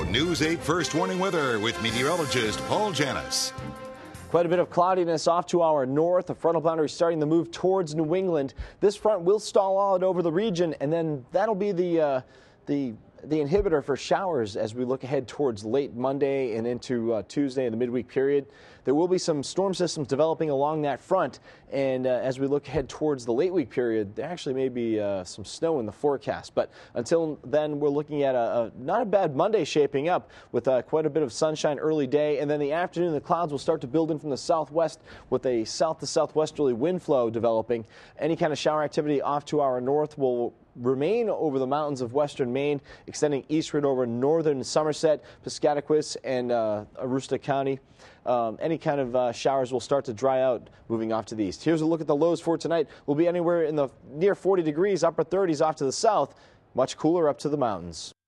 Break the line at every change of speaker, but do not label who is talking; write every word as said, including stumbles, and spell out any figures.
News eight First Warning Weather with meteorologist Paul Janus.
Quite a bit of cloudiness off to our north. The frontal boundary starting to move towards New England. This front will stall out over the region, and then that'll be the uh, the the inhibitor for showers as we look ahead towards late Monday and into uh, Tuesday in the midweek period. There will be some storm systems developing along that front, and uh, as we look ahead towards the late week period, there actually may be uh, some snow in the forecast. But until then, we're looking at a, a not a bad Monday shaping up with uh, quite a bit of sunshine early day, and then the afternoon the clouds will start to build in from the southwest with a south to southwesterly wind flow developing. Any kind of shower activity off to our north will remain over the mountains of western Maine, extending eastward over northern Somerset, Piscataquis, and uh, Aroostook County. Um, any kind of uh, showers will start to dry out moving off to the east. Here's a look at the lows for tonight. We'll be anywhere in the near forty degrees, upper thirties off to the south, much cooler up to the mountains.